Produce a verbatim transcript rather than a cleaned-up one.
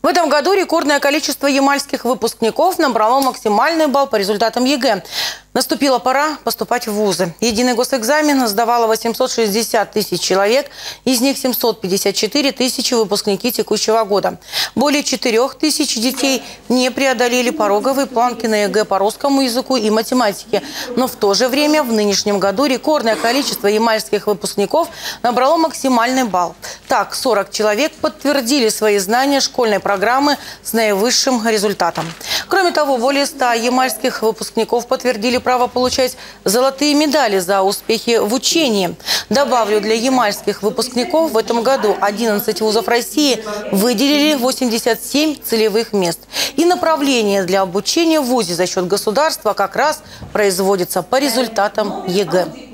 В этом году рекордное количество ямальских выпускников набрало максимальный балл по результатам ЕГЭ. Наступила пора поступать в вузы. Единый госэкзамен сдавало восемьсот шестьдесят тысяч человек, из них семьсот пятьдесят четыре тысячи выпускники текущего года. Более четырёх тысяч детей не преодолели пороговые планки на ЕГЭ по русскому языку и математике. Но в то же время в нынешнем году рекордное количество ямальских выпускников набрало максимальный балл. Так, сорок человек подтвердили свои знания школьной программы с наивысшим результатом. Кроме того, более ста ямальских выпускников подтвердили право получать золотые медали за успехи в учении. Добавлю, для ямальских выпускников в этом году одиннадцать вузов России выделили восемьдесят семь целевых мест. И направление для обучения в вузе за счет государства как раз производится по результатам ЕГЭ.